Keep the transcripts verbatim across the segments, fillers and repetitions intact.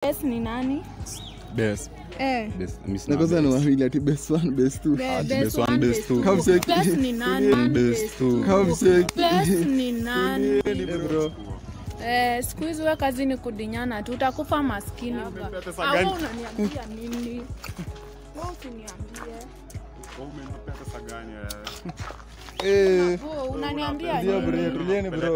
Bess ni nani? Bess. Eh. Bess. Nakoza ni wawili ati Bess one, Bess two. Bess one, Bess two. Bess ni nani? Bess two. Bess ni nani? Bro. Eh, siku hizi wewe kazi ni kudinyana tu, utakufa maskini bro. Au unaniambia nini? Wewe usiniambie. Wewe umenipa pesa gani Eh. Bro, unaniambia Ndio nini? bro, tulieni bro.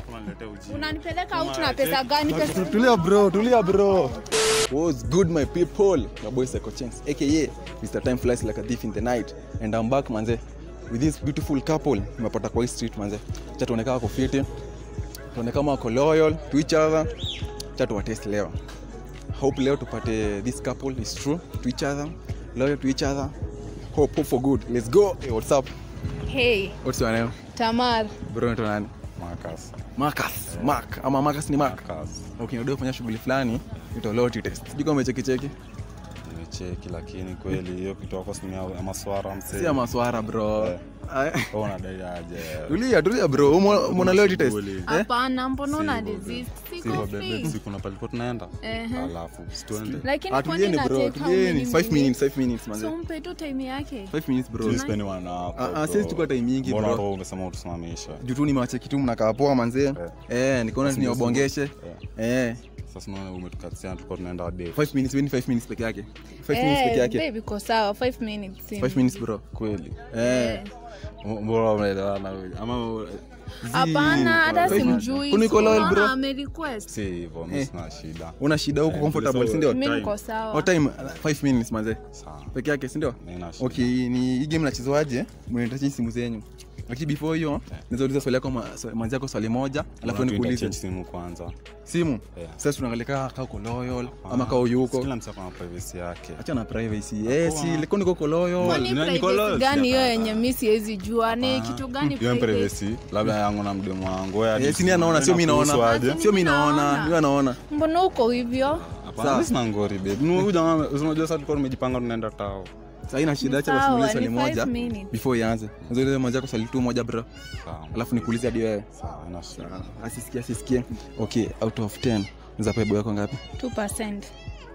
Unanipeleka out na pesa gani? Pesa Tulia bro, tulia bro. What's good my people? Your boy Psycho Chance aka Mister Time Flies Like a Thief in the Night, and I'm back manze with this beautiful couple. Nimepata kwa street manze. Acha tuonekana kwa fiti. Tuone kama wako loyal to each other. Acha tuwatest leo. Hope leo tupate this couple is true to each other, loyal to each other. Hope, hope for good. Let's go. Hey, what's up? Hey. What's your name? Tamar. Bro, ndo nani? Marcus. Marcus. Yeah. Mark. Ama Marcus ni Mark. Marcus. Okay, ndio kufanya shughuli fulani, ito loyalty test. Sijui kama umecheki cheki. Nimecheki lakini kweli hiyo kitu wako si ya maswara msee. Si ya maswara bro. Eh. Wewe unadai aje? Tulia, tulia bro. Umeona loyalty test? Hapana, mbona una desist? Siko free. Siku na palikuwa tunaenda. Alafu tuende. Lakini kwa nini bro? Tulieni five minutes, five minutes manze. So mpe tu time yake. five minutes bro. Tuspend one hour. Ah, sisi tuko time nyingi bro. Mbona roho umesema utusimamisha? Juu tu nimewacheki tu mnakaa poa manze. Eh, nikaona ni wabongeshe. Eh. Sasa unaona umetukatia tulikuwa tunaenda day. five minutes, wini five minutes peke yake. five minutes peke yake. Eh, baby kwa sawa, five minutes. five minutes bro. Kweli. Eh. Mbona unaelewana wewe? Ama hapana, hata simjui. Kuniko loyal bro. Ame request. Si hivyo, mimi sina shida. Una shida huko comfortable si ndio? Mimi niko sawa. What time? five minutes manze. Sawa. Peke yake si ndio? Okay, ni hii game nachezwaje? Mnahitaji simu zenyu. Lakini before hiyo, naweza uliza swali yako manzi yako swali moja, alafu nikuulize simu kwanza. Simu? Sasa tunaangalia kama uko loyal ama kama yuko. Kila mtu ana privacy yake. Acha na privacy. Eh, si leko niko loyal. Niko loyal. Gani hiyo yenye mimi siwezi jua ni kitu gani privacy? Labda yangu na mdomo wangu. Eh, si ni anaona, sio mimi naona. Sio mimi naona, yeye anaona. Mbona uko hivyo? Hapana, sina ngori babe. Ni jamaa, unajua sasa tulikuwa tumejipanga tunaenda tao. Sasa ina shida, acha basi niulize swali moja before ianze. Niulize moja kwa swali tu moja bro. Sawa. Alafu nikuulize hadi wewe. Sawa, ina shida. Asisikie, asisikie. Okay, out of ten unaweza pea boy yako ngapi? two percent.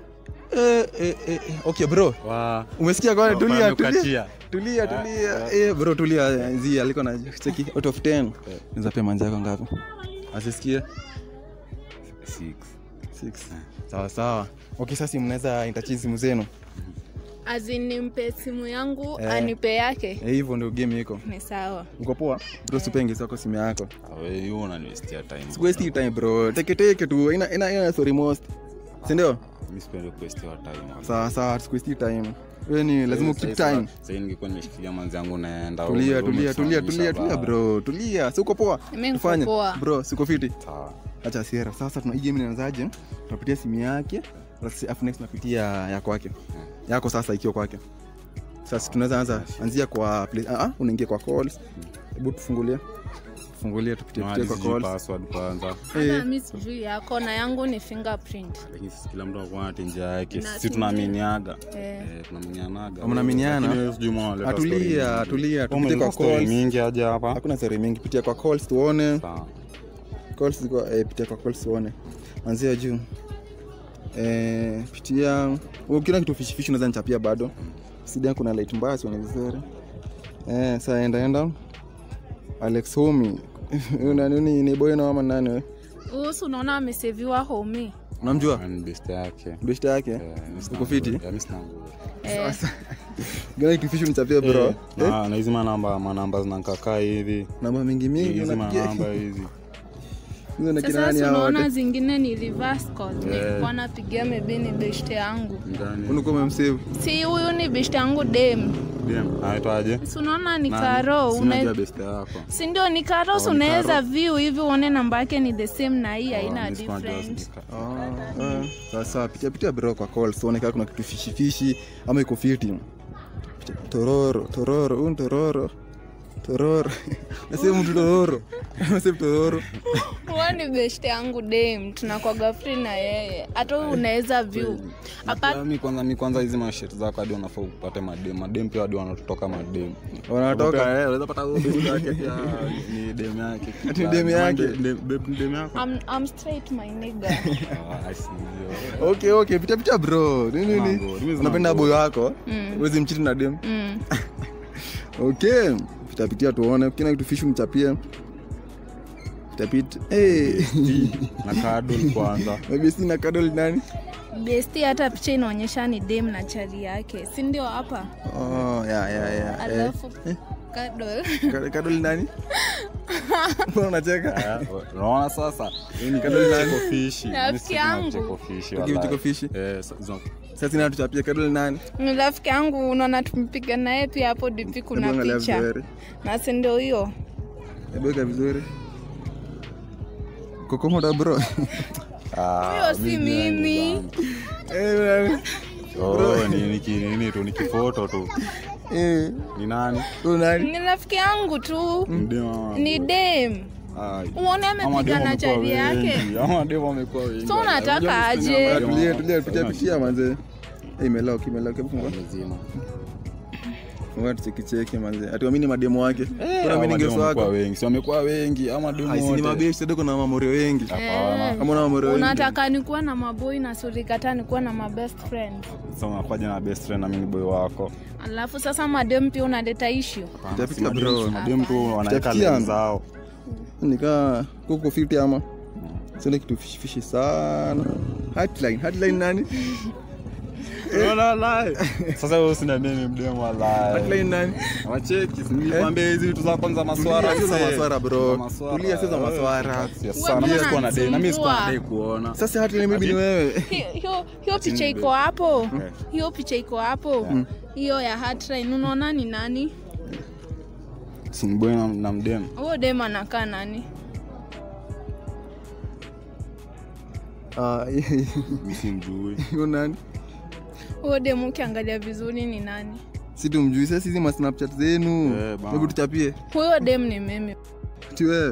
Eh eh eh okay bro. Wow. Umesikia kwa tulia tulia. Tulia tulia. Eh bro tulia, zi aliko na cheki out of ten. Unaweza pea manzi yako ngapi? Asisikie. six. six. Sawa sawa. Okay, sasa mnaweza interchange simu zenu. Azinimpe simu yangu eh, anipe yake. Eh, hivyo ndio game iko. Ni sawa. Uko poa? Bro supenge sako simu yako. Wewe you una waste time. Si waste time bro. Take take tu. Ina ina ina sorry most. Si ndio? Mimi sipendi waste your time. Sawa sawa, si waste time. Wewe ni lazima keep time. Sasa ningekuwa nimeshikilia manzi yangu naenda. Tulia tulia tulia tulia tulia bro. Tulia. Si uko poa? Tufanye. Bro, siko fiti. Sawa. Acha siera. Sasa tuna hii game inaanzaje? Tunapitia simu yake. Alafu next tunapitia ya kwake. Yako sasa ikiwa kwake. Sasa tunaweza anza anzia kwa ah ah unaingia kwa calls. Hebu tufungulie. Fungulia tupitie pitie kwa calls. Password kwanza. Eh, mimi sijui yako na yangu ni fingerprint. Lakini sisi kila mtu akona tinja yake. Sisi tunaaminiaga. Eh, tunaaminianaga. Mnaaminiana? Atulia, tulia, tupitie kwa calls. Mingi aje hapa. Hakuna siri mingi, pitia kwa calls tuone. Sawa. Calls ziko eh, pitia kwa calls tuone. Anzia juu. Eh, pitia ukiona kitu fishi fishi unaweza nichapia bado. Sida kuna light mbaya sione vizuri. Eh, sasa enda enda. Alex Homie. Una nini ni boy na mama nani wewe? Wewe unaona ameseviwa Homie. Unamjua? Ni best yake. Best yake? Uko fiti? Mimi sina nguvu. Sasa. Gani kitu fishi nichapia bro? Ah, na hizo manamba manamba zinakaka hivi. Namba mingi mingi unapigia namba hizi. Sasa unaona zingine ni reverse call. Nilikuwa napigia maybe ni best yangu. Unakuwa umemsave? Si huyu ni best yangu dem. Dem, anaitwaje? Si unaona ni Karo, unajua best yako. Si ndio ni Karo, unaweza view hivi uone namba yake ni the same na hii haina difference. Ah, sasa pitia pitia bro kwa call, uone kama kuna kitu fishi fishi ama iko fiti. Tororo, tororo, un tororo. Tororo. Nasema mtu tororo. Nasema tororo. ni best yangu dem, tunakuwa free na yeye. Hata unaweza view. Apart mimi kwanza mimi kwanza hizi mashit zako hadi unafaa upate madem. Madem pia hadi wanatoka madem. Wanatoka eh, unaweza pata best yake pia ni dem yake. Ati dem yake. Dem yako. I'm I'm straight my nigga. Ah, I see. Okay, okay, pita pita bro. Nini nini? Unapenda boy wako? Wewe mchiti na dem? Mm. Okay, pita pita tuone. Kina kitu fish mchapie. Tapit eh na cuddle kwanza. Maybe si na cuddle nani? Besti hata picha inaonyesha ni dem na chali yake. Si ndio hapa? Oh, yeah yeah yeah. Alafu eh. cuddle. Cuddle nani? Mbona unacheka? Unaona sasa? Hii ni cuddle nani? Cheko fish. Rafiki yangu. Cheko fish wala. Cheko fish? Eh, sasa nina tuchapia cuddle nani? Ni rafiki yangu, unaona tumepiga naye pia hapo D P kuna picha. Na si ndio hiyo? Hebu weka vizuri. Kokomoda bro. Ah, hiyo si mimi. Eh, oh, ni niki nini tu nikifoto tu. Eh, ni nani? Tu nani? Ni rafiki yangu tu. Dem. Ni dem. Ai. Uone amepiga na chali yake. Ama dem amekuwa wengi. So unataka aje? Tulia tulia tuchapikia manze. Eh, imelock imelock funga. Lazima. Funga tucheki cheki manze. Atuamini mademo wake. Kuna mimi ningeso wako wengi. Si wamekuwa wengi ama demo wote. Ai, si mabeshi ndio kuna mamorio wengi. Hapana. Kama una mamorio wengi. Unataka nikuwa na maboy na suri kata nikuwa na my best friend. Sasa unakuja na best friend na mimi boy wako. Alafu sasa madem pia unaleta issue. Tapika bro. Madem tu wanaweka lens zao. Nika kuko fifty ama. Sio kitu fish fish sana. Hotline, hotline nani? Unaona live. Sasa wewe usina mimi mdemu wa live. Hotline nani? Wacheki, nilikwambia hizi vitu za kwanza maswara sio za maswara bro. Tulia sio za maswara. Sana mimi sikuwa na dai, na mimi sikuwa na dai kuona. Sasa hotline maybe ni wewe. Hiyo hiyo picha iko hapo. Hiyo picha iko hapo. Hiyo ya hotline unaona ni nani? Si boy na mdemu. Huyo dem anakaa nani? Ah, mimi simjui. Huyo nani? Huyo dem ukiangalia vizuri ni nani? Si tumjui sasa hizi ma Snapchat zenu. Hebu tuchapie. Huyo dem ni mimi. Ti wewe.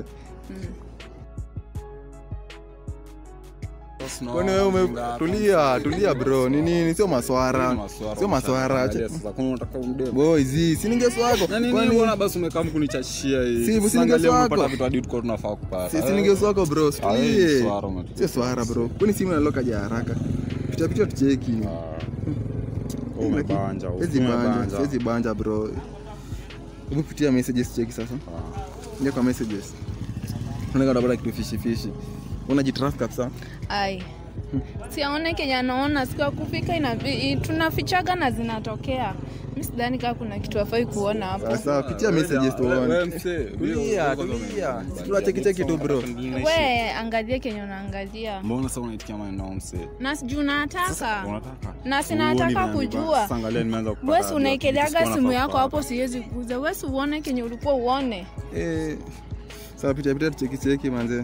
Kwani wewe umetulia, tulia bro. Ni nini? Sio maswara. Sio maswara. Sasa kama unataka umdemu. Boy, zi, si ningeso wako. Kwani mbona basi umekaa mkunichashia hii? Si si ningeso wako. Unapata vitu hadi tuko tunafaa kupata. Si si ningeso wako bro. Tulie. Sio swara bro. Kwani simu inaloka ja haraka. Pita pita tucheki. Umebanja. Hizi banja, hizi banja bro. Hebu pitia messages cheki sasa. Ndio kwa messages. Unaona bado kitu fishi fishi. Unajitrust kabisa. Ai. Siaone Kenya naona siku ya kufika ina tunafichaga na zinatokea. Mimi sidhani kama kuna kitu afai kuona hapo. Sasa pitia messages tuone. Tulia, tulia. Tunacheki cheki tu bro. Wewe angalia Kenya unaangalia. Mbona sasa unaitikia maneno mse? Na sijui unataka. Unataka? Na sinataka kujua. Sasa angalia nimeanza kupata. Wewe unaikeleaga simu yako hapo siwezi kuuza. Wewe uone Kenya ulikuwa uone. Eh. Sasa pitia pitia tucheki cheki manze.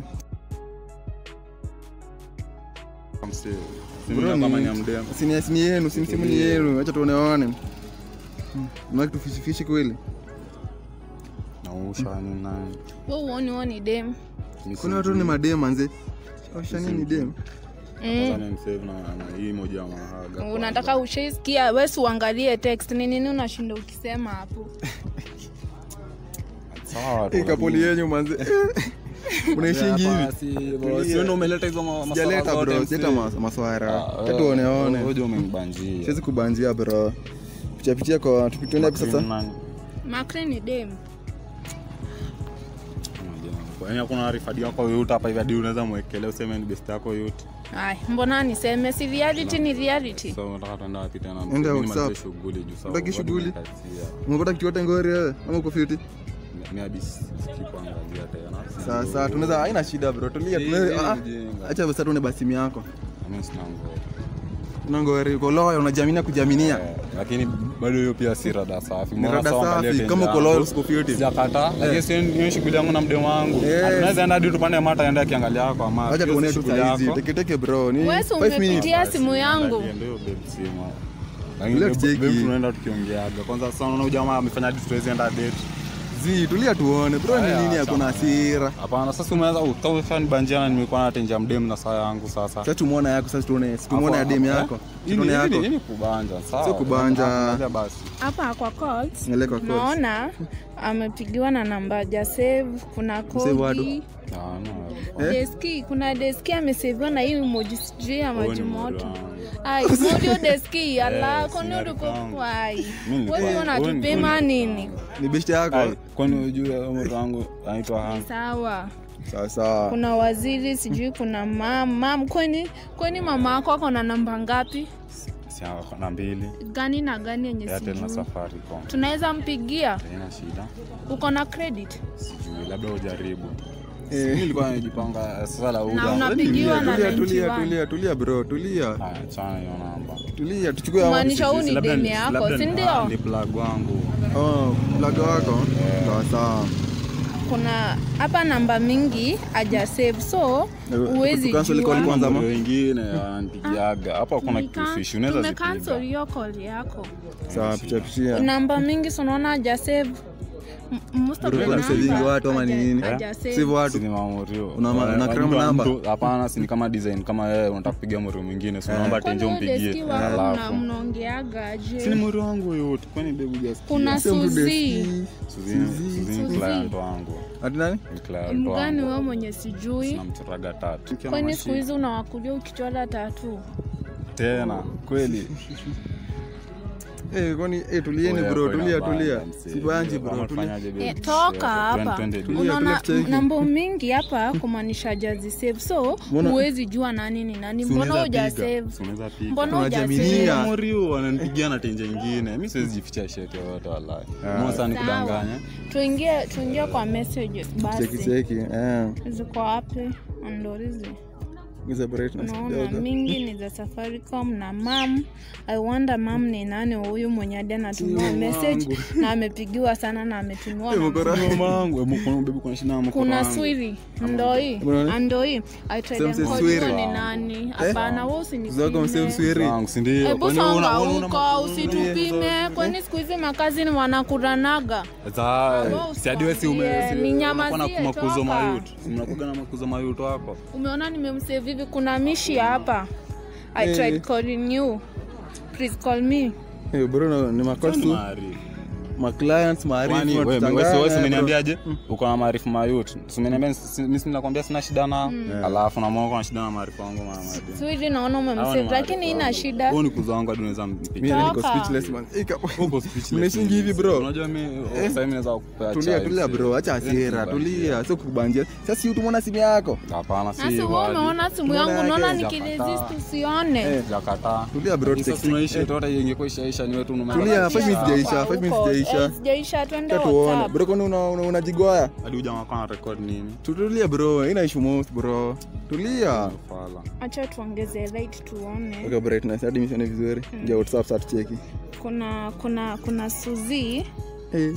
Bro kama ni amdem. Sini sini yenu, sini simu ni yenu. Acha tuoneone. Mna kitu fishi fishi kweli. Na ushani nani? Wewe uone uone dem. Kuna watu ni madem manze. Ushani ni dem. Sasa ni save na na hii moja ya mahaga. Unataka ushisikia wewe uangalie text ni nini unashinda ukisema hapo. Sawa. Ikapoli yenyu manze. Unaishingi hivi. Sio ndio umeleta hizo maswara. Sijaleta bro, sita maswara. Acha tuoneone. Wewe umenibanjia. Siwezi kubanjia bro. Picha picha kwa tupitone hapo sasa. Makre ni dem. Yaani hakuna refadi yako yote hapa hivi hadi unaweza muekelea useme ni best yako yote. Ai, mbona niseme si reality ni reality. So unataka tuenda wapi tena? Enda WhatsApp. Shughuli juu sawa. Unataka shughuli? Umepata kitu yote ngori wewe ama uko fiti? Mimi hadi sikuangalia tena. Sasa tunaweza haina shida bro. Tulia tunaweza. Acha basi tuone basi simu yako. Mimi sina ngori. Una ngori uko loyal unajaminia kujaminia. Lakini bado hiyo pia si rada safi. Rada safi kama uko loyal uko fiti. Sijakata. Lakini sio ni shughuli yangu na mdemu wangu. Tunaweza enda hadi tupande mata enda kiangalia kwa mama. Acha tuone tu hizi. Teke teke bro. Ni five minutes. Wewe umepitia simu yangu. Ndio babe simu. Lakini tunaenda tukiongeaga. Kwanza sasa unaona jamaa amefanya hadi tuweze enda date. Zi, tulia tuone. Bro ni nini hakuna hasira? Hapana, sasa umeanza utafanya banjana nimekuwa natenja mdem na saa yangu sasa. Sasa tumuona yako sasa tuone. Tumuone ya dem yako. Tuone yako. Hii ni kubanja, sawa. Sio kubanja. Basi. Hapa kwa calls. Ngale kwa calls. Naona amepigiwa na namba ya save, kuna kodi. Ah, no. Deski, kuna deski amesaviwa na hii emoji sijui ya maji moto. Ai, modio deski ala kono uko kwai. Wewe unatupima nini? Ni best yako. Kwani unajua mtu wangu anaitwa Hank. Sawa. Sawa sawa. Kuna waziri sijui kuna mama. Mam kwani kwani mama yako ako na namba ngapi? Sawa, kuna mbili. Gani na gani yenye sijui? Airtel na Safaricom. Tunaweza mpigia? Haina shida. Uko na credit? Sijui, labda ujaribu. Eh, nilikuwa najipanga sasa la uga. Na unapigiwa na tulia tulia tulia tulia bro, tulia. Ah, chana hiyo namba. Tulia, tuchukue hapo. Maanisha huu ni demu yako, si ndio? Ni plug wangu. Oh, plug wako. Sawa sawa. Kuna hapa namba mingi aja save so uwezi jua. Cancel call kwanza ama wengine ananipigiaga. Hapa kuna kitu fish unaweza zipiga. Cancel hiyo call yako. Sawa, picha picha. Namba mingi unaona aja save. Most of the saving watu ama nini? Save watu ni mamorio. Una kama namba? Hapana, si kama design kama wewe unataka kupiga morio mwingine, so naomba tenje umpigie. Alafu mnaongeaga aje? Si ni morio wangu yote. Kwani baby just. Kuna Suzi. Suzi client wangu. Ati nani? Client wangu. Mgani wewe mwenye sijui? Namchoraga tatu. Kwani siku hizi unawakulia ukichora tatu? Tena kweli. Eh, kwani eh tulieni bro, tulia tulia. Sibanji bro, tulia. Eh, toka hapa. Unaona namba mingi hapa kumaanisha jazi save. So, huwezi jua nani ni nani. Mbona huja save? Unaweza piga. Mbona huja save? Morio ananipigia na tenje nyingine. Mimi siwezi jificha shit yote wallahi. Mmoja ni kudanganya. Tuingie tuingie kwa messages basi. Cheki cheki. Eh. Ziko wapi? Andorizi. Giza brightness kidogo. Mingi ni za Safaricom na mam. I wonder mam ni nani huyu mwenye hadi anatumia message na amepigiwa sana na ametumiwa na mama wangu. Hebu kuna baby kuna shida na mkono. Kuna swiri. Ndoi. Andoi. I tried them call ni nani? Hapana wewe usinipime. Zako msave swiri. Wangu si ndio? Hebu songa huko usitupime. Kwani siku hizi makazi ni wanakuranaga. Za si hadi wewe si ume ni nyama kuna makuzo mayuto. Mnakuga na makuzo mayuto hapo. Umeona nimemsave hivi kuna mishi hapa. I hey. tried calling you. Please call me. Eh bro ni makosi. Ma clients maarifu tutangaza. Wewe umeniambiaje? Uko na maarifu mayut. Umeniambia mimi ninakwambia sina shida na alafu na mwangu na shida na maarifu wangu mama. Sweetie naona umemsave lakini ina shida. Wewe ni kuzo wangu tunaweza mpiga. Mimi niko speechless man. Uko speechless. Mnashingi hivi bro. Unajua mimi sasa mimi naweza kukupea tulia tulia bro, acha hasira, tulia. Sio kukubanjia. Sasa si utumona simu yako? Hapana si. Sasa wewe umeona simu yangu unaona nikiresist usione. Jakata. Tulia bro, tunaishi tote ingekuwa ishaisha ni wewe tu unamaliza. Tulia, five minutes jaisha, five minutes jaisha. Jaisha twende WhatsApp. Bro kwani unajigwaya? Hadi ujamaa kwa record nini? Tutulia bro, ina issue most bro. Tulia. Acha tuongeze light tuone. Okay brightness hadi msione vizuri. Je, WhatsApp sasa tucheki. Kuna kuna kuna Suzi. Eh,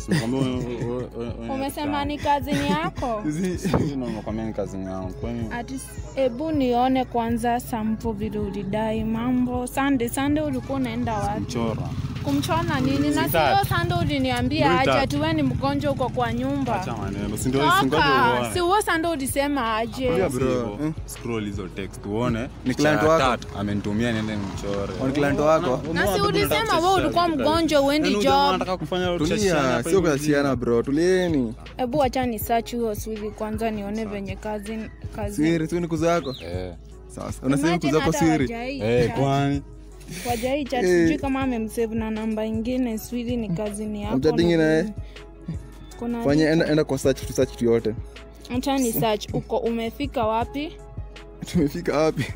umesema ni kazini yako? Suzi na nakwambia ni kazini yangu. Kwani ati hebu nione kwanza sample vile ulidai mambo. Sunday Sunday ulikuwa unaenda wapi? Mchora. Kumchona nini? Na sio Sunday uliniambia aje tu wewe ni mgonjwa uko kwa nyumba. Acha maneno. Si ndio singoje uone. Si wewe Sunday ulisema aje? Yeah, bro. Scroll hizo text uone. Ni client wako amenitumia niende mchore. Ni client wako. Na si ulisema wewe ulikuwa mgonjwa uendi job. Nataka kufanya tulia, sio kuachiana bro. Tulieni. Hebu acha ni search hiyo swili kwanza nione venye kazi kazi. Siri tu ni kuzo yako? Eh. Sasa unasema kuzo yako siri. Eh, kwani wajai chat sijui kama amemsave na namba nyingine swili ni kazini yako. Mtadingi naye. Kuna fanya enda enda kwa search tu search tu yote. Acha ni search uko umefika wapi? Tumefika wapi?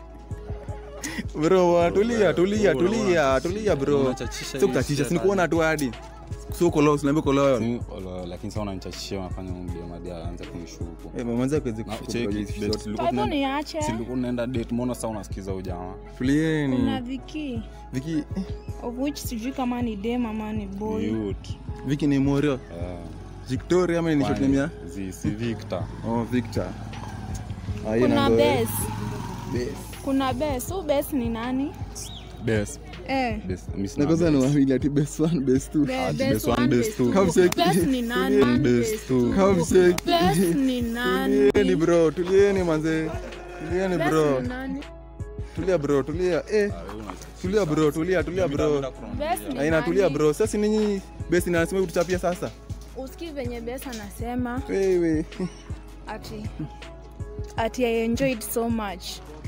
Bro, tulia tulia tulia tulia bro. Sio kutachisha, si nikuona tu hadi. Sio kolo, unaambia kolo. Lakini sasa unanichachishia unafanya mambo ya madia aanze kunishuku. Eh, mwanzo kwezi kushuku. Hapo niache. Si ulikuwa unaenda date, mbona sasa unasikiza ujamaa? Tulieni. Kuna Viki. Viki of which sijui kama ni dem ama ni boy. Youth. Viki ni Morio. Eh. Victoria ama ni short name ya? Zi si Victor. Oh, Victor. Kuna Bess. Bess. Kuna Bess. So Bess ni nani? Bess. Eh. Nakosa ni wawili ati best one best two. Best one best two. Best ni nani? Best two. Best ni nani? Tulieni bro, tulieni manze. Tulieni bro. Tulia bro, tulia. Eh. Tulia bro, tulia, tulia bro. Haina tulia bro. Sasa ninyi best ni anasema kutuchapia sasa. Usikii venye Bess anasema. Wewe. Ati ati I enjoyed so much.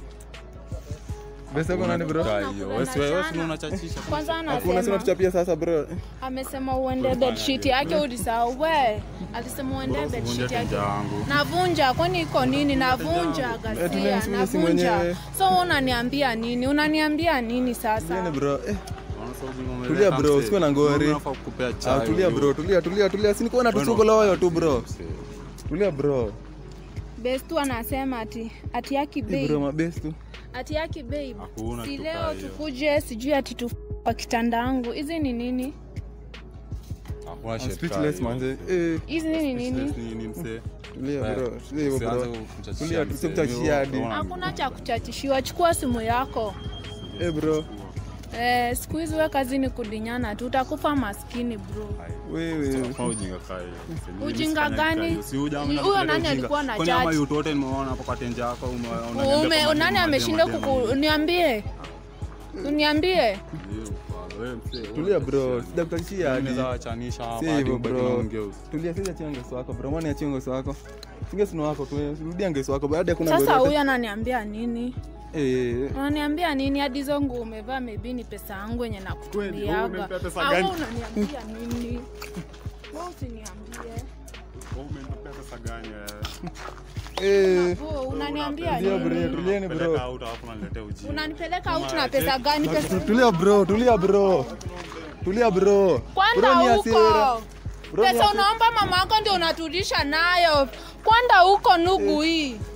Bess yako nani bro? Wewe wewe unachachisha. Kwanza anasema. Unasema tuchapia sasa bro. Amesema uende bed sheet yake udisahau we. Alisema uende bed sheet yake. Navunja kwani iko nini? Navunja gasia, navunja. So unaniambia nini? Unaniambia nini sasa? Nini bro? Eh. Tulia bro, usiwe na ngori. Ah, tulia bro, tulia tulia tulia. Si niko na tusugo loyo tu bro. Tulia bro. Best tu anasema ati ati yaki babe. Bro, ma best tu. Ati yaki babe. Si leo tukuje sijui ati tu kwa kitanda yangu. Hizi ni nini? Hakuna shit. Speechless manze. Eh. Hizi ni nini? Tulia bro. Tulia bro. Tulia tusimtachia hadi. Hakuna cha kuchachishiwa. Chukua simu yako. Eh bro. Eh, siku hizi wewe kazi ni kudinyana tu, utakufa maskini bro. Wewe kwa ujinga kai. Ujinga gani? Huyo nani alikuwa na judge? Kama yote wote nimeona hapo kwa tenja yako umeona. Ume nani ameshinda kuniambie? Uniambie. Tulia bro, sijakutachia hadi. Unaweza achanisha hapa hadi bro. Tulia sija chiongo wako bro, mbona achiongo wako? Singe sino wako tu, rudia ngeso wako baada ya kuna ngoro. Sasa huyu ananiambia nini? Eh. Unaniambia nini hadi zongo umevaa maybe ni pesa yangu yenye nakutumiaga. Au unaniambia nini? Wewe usiniambie. Wewe umenipa pesa gani wewe? Eh. Oh, unaniambia nini? Tulia bro, tulieni bro. Unanipeleka out na pesa gani? Pesa tulia bro, tulia bro. Tulia bro. Kwanda huko. Pesa unaomba mama yako ndio unaturudisha nayo. Kwanda huko nugu hii.